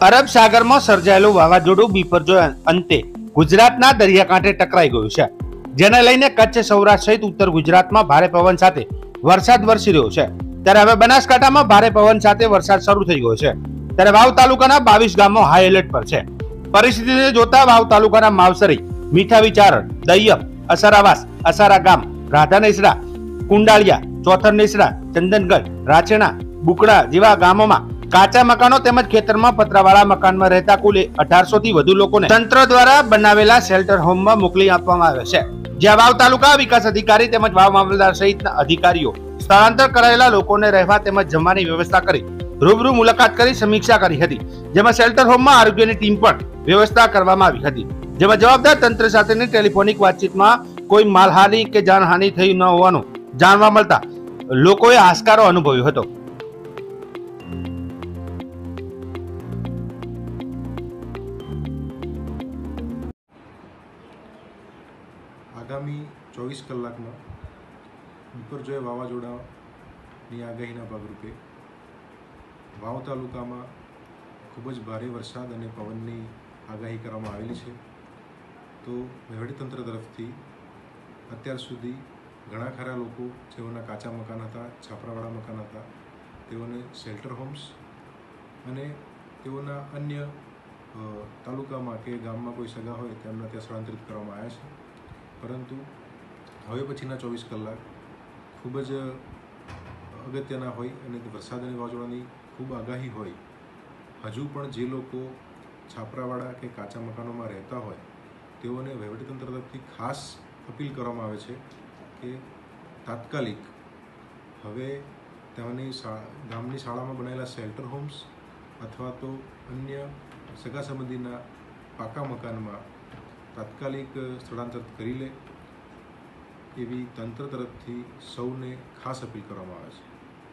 અરબ સાગરમાં સર્જાયેલું વાવાઝોડું બિપરજોય અંતે ગુજરાતના દરિયાકાંઠે ટકરાઈ ગયું છે, જેને લઈને કચ્છ, સૌરાષ્ટ્ર સહિત ઉત્તર ગુજરાતમાં ભારે પવન સાથે વરસાદ વરસી રહ્યો છે। ત્યારે હવે બનાસકાંઠામાં ભારે પવન સાથે વરસાદ શરૂ થઈ ગયો છે। ત્યારે વાવ તાલુકાના 22 ગામો હાઈ એલર્ટ પર છે। પરિસ્થિતિને જોતા વાવ તાલુકાના માવસરી, મીઠાવી, દૈયપ, અસરાવાસ, અસારા ગામ, રાધાનેસડા, કુંડાળિયા, ચોથરનેસડા, ચંદનગઢ, રાચેણા, બુકડા જેવા ગામોમાં કાચા મકાનો તેમજ ખેતરમાં પતરાવાળા મકાનમાં રહેતા કુલ 1800 થી વધુ લોકોને તંત્ર દ્વારા બનાવેલા શેલ્ટર હોમમાં મોકલી આપવામાં આવ્યા છે, જ્યાં વાવ તાલુકા વિકાસ અધિકારી તેમજ વાવ મામલતદાર સહિતના અધિકારીઓ સ્થળાંતર કરાયેલા લોકોને રહેવા તેમજ જમવાની વ્યવસ્થા કરી રૂબરૂ મુલાકાત કરી સમીક્ષા કરી હતી, જેમાં શેલ્ટર હોમમાં આરોગ્યની ટીમ પણ વ્યવસ્થા કરવામાં આવી હતી, જેમાં જવાબદાર તંત્ર સાથેની ટેલિફોનિક વાતચીતમાં કોઈ માલહાનિ કે જાનહાનિ થઈ ન હોવાનું જાણવા મળતા લોકોએ હાશકારો અનુભવ્યો હતો। આગામી 24 કલાકમાં બિપરજોય વાવાઝોડાની આગાહીના ભાગરૂપે વાવ તાલુકામાં ખૂબ જ ભારે વરસાદ અને પવનની આગાહી કરવામાં આવેલી છે। તો વહીવટીતંત્ર તરફથી અત્યાર સુધી ઘણા ખરા લોકો જેઓના કાચા મકાન હતા, છાપરાવાળા મકાન હતા, તેઓને શેલ્ટર હોમ્સ અને તેઓના અન્ય તાલુકામાં કે ગામમાં કોઈ સગા હોય તેમને ત્યાં સ્થળાંતરિત કરવામાં આવ્યા છે। પરંતુ હવે પછીના 24 કલાક ખૂબ જ અગત્યના હોય અને વરસાદ અને વાવાઝોડાની ખૂબ આગાહી હોય, હજુ પણ જે લોકો છાપરાવાળા કે કાચા મકાનોમાં રહેતા હોય તેઓને વહીવટીતંત્ર તરફથી ખાસ અપીલ કરવામાં આવે છે કે તાત્કાલિક હવે તેમની ગામની શાળામાં બનાવેલા શેલ્ટર હોમ્સ અથવા તો અન્ય સગા સંબંધીના પાકા મકાનમાં તાત્કાલિક સ્થળાંતર કરી લે એવી તંત્ર તરફથી સૌને ખાસ અપીલ કરવામાં આવે છે।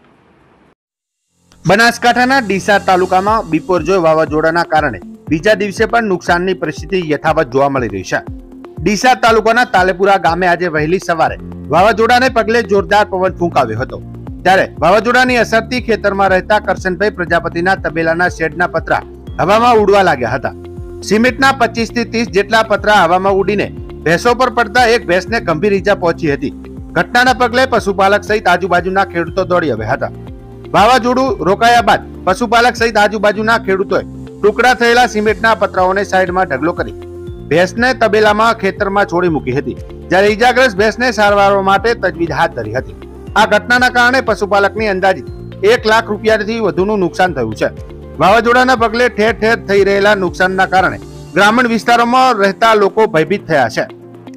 બનાસકાંઠાના ડીસા તાલુકામાં બિપરજોય વાવાઝોડાના કારણે બીજા દિવસે પણ નુકસાનની પરિસ્થિતિ યથાવત જોવા મળી રહી છે। ડીસા તાલુકાના તાલેપુરા ગામે આજે વહેલી સવારે વાવાઝોડાને પગલે જોરદાર પવન ફૂંકાવ્યો હતો, ત્યારે વાવાઝોડાની અસરથી ખેતરમાં રહેતા કરશનભાઈ પ્રજાપતિના તબેલાના શેડના પતરા હવામાં ઉડવા લાગ્યા હતા। સિમેન્ટના 25 થી 30 જેટલા પતરા હવામાં ઉડીને ભેંસો પર પડતા એક ભેંસને ગંભીર ઈજા પહોંચી હતી। ઘટનાના પગલે પશુપાલક સહિત આજુબાજુના ખેડૂતો દોડી આવ્યા હતા। વાવાઝોડું રોકાયા બાદ પશુપાલક સહિત આજુબાજુના ખેડૂતોએ ટુકડા થયેલા સિમેન્ટના પતરાઓને સાઈડમાં ઢગલો કરી ભેંસને તબેલામાં ખેતરમાં છોડી મૂકી હતી, જ્યારે ઈજાગ્રસ્ત ભેંસને સારવાર માટે તજવીજ હાથ ધરી હતી। આ ઘટનાના કારણે પશુપાલકની અંદાજિત 1 લાખ રૂપિયાથી વધુનું નુકસાન થયું છે। વાવાઝોડાના પગલે ઠેર ઠેર થઈ રહેલા નુકસાનના કારણે ગ્રામીણ વિસ્તારોમાં રહેતા લોકો ભયભીત થયા છે।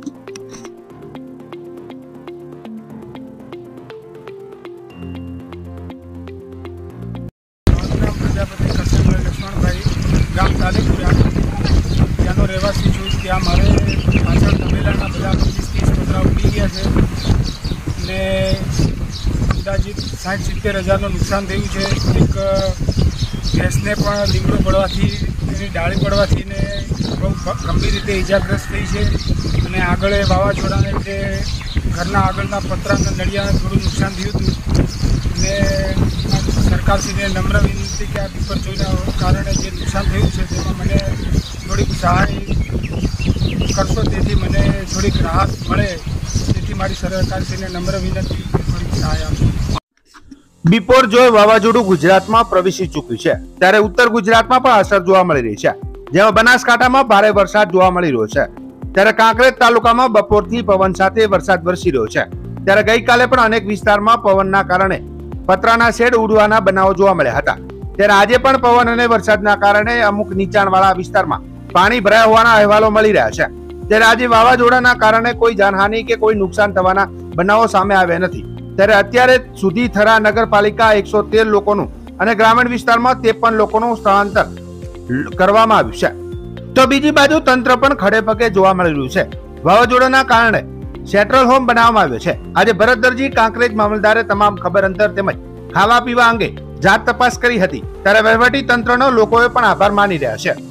પ્રજાપતિ કરશનભાઈ લક્ષ્મણભાઈ, ગામ તાલેપુરા, ત્યાંનો રહેવાસી છું। ત્યાં મારે પાછળ તબેલાના બધા 25-30 પતરા ઉડી ગયા છે ને અંદાજિત 60-70 હજારનું નુકસાન થયું છે। એક ભેંસને પણ લીમડો પડવાથી, એની ડાળી પડવાથી ને બહુ ગંભીર રીતે ઈજાગ્રસ્ત થઈ છે અને આગળ વાવાઝોડાને લીધે ઘરના આગળના પતરાના નળિયાને થોડું નુકસાન થયું હતું ને સરકારશ્રીને નમ્ર વિનંતી કે આ બિપરજોયના કારણે જે નુકસાન થયું છે તેમાં મને થોડીક સહાય કરશો, તેથી મને થોડીક રાહત મળે, તેથી મારી સરકારશ્રીને નમ્ર વિનંતી થોડીક સહાય આપશો। બિપરજોય વાવાઝોડું ગુજરાતમાં પ્રવેશી ચૂક્યું છે, ત્યારે ઉત્તર ગુજરાતમાં પણ અસર જોવા મળી રહી છે, જેમાં બનાસકાંઠામાં ભારે વરસાદ જોવા મળી રહ્યો છે। ત્યારે કાંકરેજ તાલુકામાં બપોરથી પવન સાથે વરસાદ વરસી રહ્યો છે। ત્યારે ગઈકાલે પણ અનેક વિસ્તારમાં પવનના કારણે પતરાના શેડ ઉડવાના બનાવો જોવા મળ્યા હતા। ત્યારે આજે પણ પવન અને વરસાદના કારણે અમુક નીચાણવાળા વિસ્તારમાં પાણી ભરાયા હોવાના અહેવાલો મળી રહ્યા છે। ત્યારે આજે વાવાઝોડાના કારણે કોઈ જાનહાનિ કે કોઈ નુકસાન થવાના બનાવો સામે આવ્યા નથી। ત્યારે અત્યારે સુધી થરા નગરપાલિકા 113 લોકોનું અને ગ્રામીણ વિસ્તારમાં 53 લોકોનું સ્થળાંતર કરવામાં આવ્યું છે। તો બીજી બાજુ તંત્ર પણ ખડે પગે જોવા મળી રહ્યું છે। વાવાઝોડાના કારણે શેલ્ટર હોમ બનાવવામાં આવ્યો છે। આજે ભરતદરજી કાંકરેજ મામલતદારે તમામ ખબર અંતર તેમજ ખાવા પીવા અંગે જાત તપાસ કરી હતી, ત્યારે વહીવટી તંત્રનો લોકોએ પણ આભાર માની રહ્યા છે।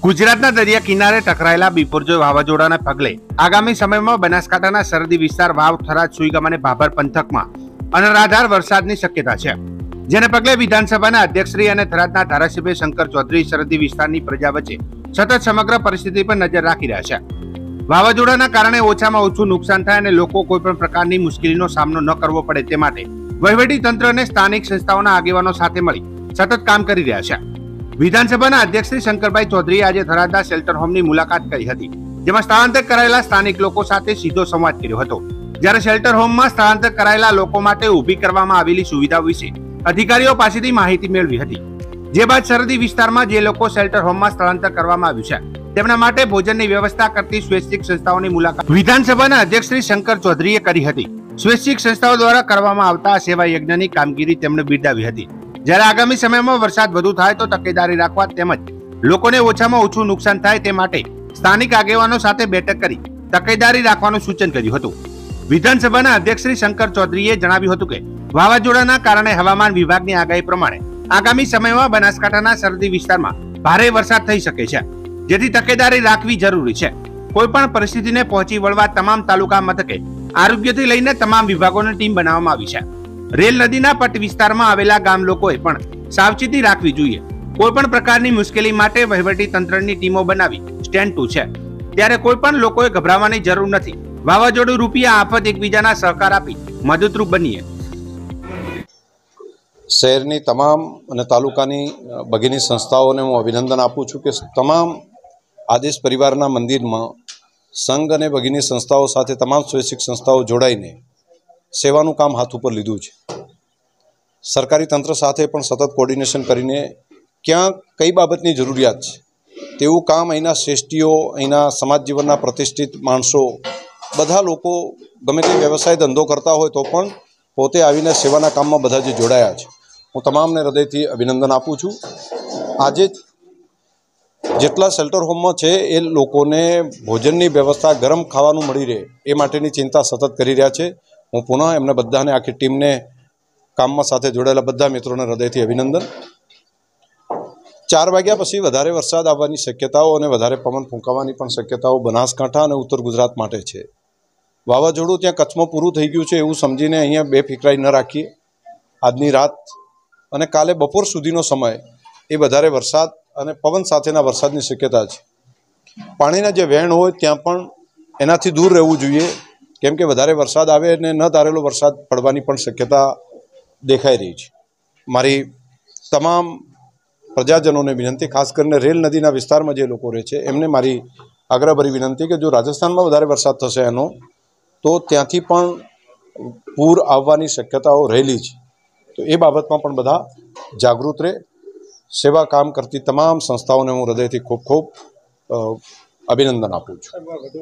ગુજરાતના દરિયા કિનારે ટકરાયેલા બિપરજોય વાવાઝોડાના પગલે આગામી સમયમાં બનાસકાંઠાના સરહદી વિસ્તાર વાવ, થરાદ, સુઈગામ અને ભાભર પંથકમાં અનરાધાર વરસાદની શક્યતા છે, જેને પગલે વિધાનસભાના અધ્યક્ષશ્રી અને થરાદના ધારાસભ્ય શંકર ચૌધરી સરહદી વિસ્તારની પ્રજા વચ્ચે સતત સમગ્ર પરિસ્થિતિ પર નજર રાખી રહ્યા છે. વાવાઝોડાના કારણે ઓછામાં ઓછું નુકસાન થાય અને લોકો કોઈ પણ પ્રકારની મુશ્કેલીનો સામનો ન કરવો પડે તે માટે વહીવટી તંત્ર અને સ્થાનિક સંસ્થાઓના આગેવાનો સાથે મળી સતત કામ કરી રહ્યા છે. વિધાનસભાના અધ્યક્ષ શ્રી શંકરભાઈ ચૌધરીએ આજે થરાદના શેલ્ટર હોમની મુલાકાત કરી હતી, જેમાં સ્થળાંતર કરાયેલા સ્થાનિક લોકો સાથે સીધો સંવાદ કર્યો હતો. જ્યારે શેલ્ટર હોમમાં સ્થળાંતર કરાયેલા લોકો માટે ઊભી કરવામાં આવેલી સુવિધાઓ વિશે અધિકારીઓ પાસેથી માહિતી મેળવી હતી. જે બાદ સરહદી વિસ્તારમાં જે લોકો શેલ્ટર હોમમાં સ્થળાંતર કરવામાં આવ્યું છે તેમના માટે ભોજનની વ્યવસ્થા કરતી સ્વૈચ્છિક સંસ્થાઓની મુલાકાત વિધાનસભાના અધ્યક્ષ શ્રી શંકર ચૌધરીએ કરી હતી. સ્વૈચ્છિક સંસ્થાઓ દ્વારા કરવામાં આવતા સેવા યજ્ઞની કામગીરી તેમણે બિરદાવી હતી. જ્યારે આગામી સમયમાં વરસાદ વધુ થાય તો તકેદારી રાખવા તેમજ લોકોને ઓછામાં ઓછું નુકસાન થાય તે માટે સ્થાનિક આગેવાનો સાથે બેઠક કરી તકેદારી રાખવાનું સૂચન કર્યું હતું. વિધાનસભાના અધ્યક્ષ શ્રી શંકર ચૌધરીએ જણાવ્યું હતું કે વાવાઝોડાના કારણે હવામાન વિભાગની આગાહી પ્રમાણે આગામી સમયમાં બનાસકાંઠાના સરહદી વિસ્તારમાં ભારે વરસાદ થઈ શકે છે, જેથી તકેદારી રાખવી જરૂરી છે. કોઈ પણ પરિસ્થિતિને પહોંચી વળવા તમામ તાલુકા મથકે આરોગ્યથી લઈને તમામ વિભાગોની ટીમ બનાવવામાં આવી છે. રેલ નદીના પટ વિસ્તારમાં આવેલા ગામ લોકોએ પણ સાવચેતી રાખવી જોઈએ. કોઈ પણ પ્રકારની મુશ્કેલી માટે વહીવટી તંત્રની ટીમો બનાવી સ્ટેન્ડ ટુ છે, ત્યારે કોઈ પણ લોકોએ ગભરાવાની જરૂર નથી. વાવાઝોડું રૂપી આ આફત એકબીજાના સહકાર આપી મદદરૂપ બનીએ. શહેરની તમામ અને તાલુકાની ભગીની સંસ્થાઓને હું અભિનંદન આપું છું કે તમામ આદેશ પરિવારના મંદિરમાં સંઘ અને ભગીની સંસ્થાઓ સાથે તમામ સ્વૈચ્છિક સંસ્થાઓ જોડાઈને સેવાનું કામ હાથ ઉપર લીધું છે. સરકારી તંત્ર સાથે પણ સતત કોર્ડિનેશન કરીને ક્યાં કઈ બાબતની જરૂરિયાત છે તેવું કામ અહીંના શ્રેષ્ઠીઓ, અહીંના સમાજ જીવનના પ્રતિષ્ઠિત માણસો, બધા લોકો ગમે તે વ્યવસાય ધંધો કરતા હોય તો પણ પોતે આવીને સેવાના કામમાં બધા જે જોડાયા છે, હું તમામને હૃદયથી અભિનંદન આપું છું. આજે જેટલા શેલ્ટર હોમમાં છે એ લોકોને ભોજનની વ્યવસ્થા, ગરમ ખાવાનું મળી રહે એ માટેની ચિંતા સતત કરી રહ્યા છે. હું પુનઃ એમને બધાને, આખી ટીમને, કામમાં સાથે જોડાયેલા બધા મિત્રોને હૃદયથી અભિનંદન. 4 વાગ્યા પછી વધારે વરસાદ આવવાની શક્યતાઓ અને વધારે પવન ફૂંકાવાની પણ શક્યતાઓ બનાસકાંઠા અને ઉત્તર ગુજરાત માટે છે. વાવાઝોડું ત્યાં કચ્છમાં પૂરું થઈ ગયું છે એવું સમજીને અહીંયા બેફિકરાઈ ન રાખીએ. આજની રાત અને કાલે બપોર સુધીનો સમય એ વધારે વરસાદ અને પવન સાથેના વરસાદની શક્યતા છે. પાણીના જે વહેણ હોય ત્યાં પણ એનાથી દૂર રહેવું જોઈએ, કેમ કે વધારે વરસાદ આવે અને ન ધારેલો વરસાદ પડવાની પણ શક્યતા દેખાઈ રહી છે. મારી તમામ પ્રજાજનોને વિનંતી, ખાસ કરીને રેલ નદીના વિસ્તારમાં જે લોકો રહે છે એમને મારી આગ્રહભરી વિનંતી કે જો રાજસ્થાનમાં વધારે વરસાદ થશે એનો તો ત્યાંથી પણ પૂર આવવાની શક્યતાઓ રહેલી છે, તો એ બાબતમાં પણ બધા જાગૃત રહે. સેવા કામ કરતી તમામ સંસ્થાઓને હું હૃદયથી ખૂબ ખૂબ અભિનંદન આપું છું.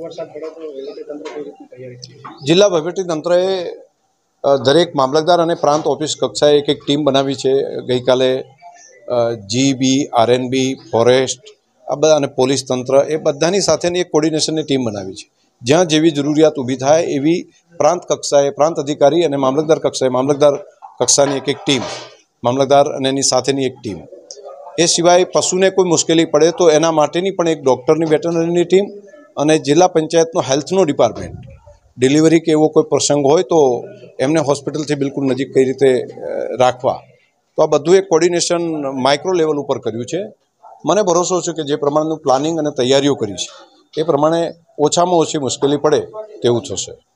જિલ્લા વહીવટીતંત્રએ દરેક મામલતદાર અને પ્રાંત ઓફિસ કક્ષાએ એક ટીમ બનાવી છે. ગઈકાલે જીબી, આરએનબી, ફોરેસ્ટ, આ બધા અને પોલીસ તંત્ર એ બધાની સાથેની એક કોર્ડિનેશનની ટીમ બનાવી છે. જ્યાં જેવી જરૂરિયાત ઊભી થાય એવી પ્રાંત કક્ષાએ પ્રાંત અધિકારી અને મામલતદાર કક્ષાએ મામલતદાર કક્ષાની એક ટીમ, મામલતદાર અને એની સાથેની એક ટીમ. એ સિવાય પશુને કોઈ મુશ્કેલી પડે તો એના માટેની પણ એક ડૉક્ટરની, વેટરનરીની ટીમ અને જિલ્લા પંચાયતનો હેલ્થનો ડિપાર્ટમેન્ટ, ડિલિવરી કે એવો કોઈ પ્રસંગ હોય તો એમને હોસ્પિટલથી બિલકુલ નજીક કઈ રીતે રાખવા, તો આ બધું એક કોર્ડિનેશન માઇક્રો લેવલ ઉપર કર્યું છે. મને ભરોસો છે કે જે પ્રમાણેનું પ્લાનિંગ અને તૈયારીઓ કરી છે એ પ્રમાણે ઓછામાં ઓછી મુશ્કેલી પડે તેવું થશે.